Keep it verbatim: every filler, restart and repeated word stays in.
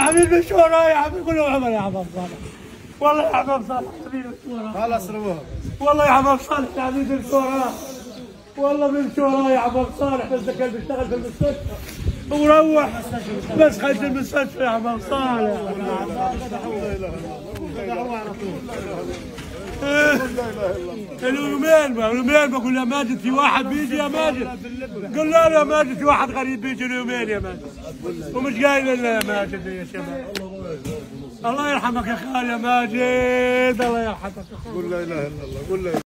عميد بالشورى يا حبيبي كلهم عمل يا حباب صالح. والله يا حباب صالح عميد بالشورى. خلاص روح. والله يا حباب صالح يا عميد بالشورى. والله بالشورى يا حباب صالح بس كان بيشتغل في المستشفى وروح بس خرج المستشفى يا حباب صالح. اليومين اليومين بقول يا ماجد في واحد بيجي يا ماجد. قل له يا ماجد في واحد غريب بيجي اليومين يا ماجد ومش قايل لنا يا ماجد يا شباب. الله يرحمك يا خال يا ماجد. الله يرحمك. قل لا اله الا الله. قل لا